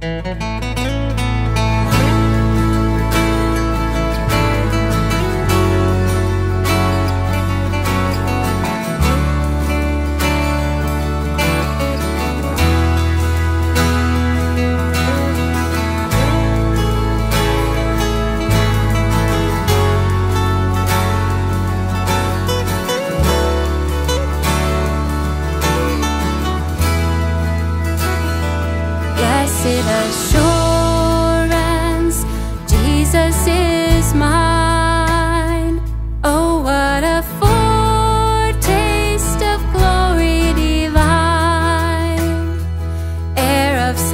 Blessed assurance, Jesus is mine. Oh, what a foretaste of glory divine, heir of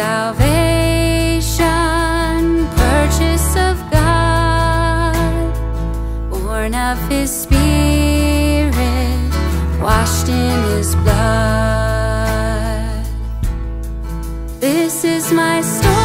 salvation, purchase of God, born of His Spirit, washed in His blood. This is my story.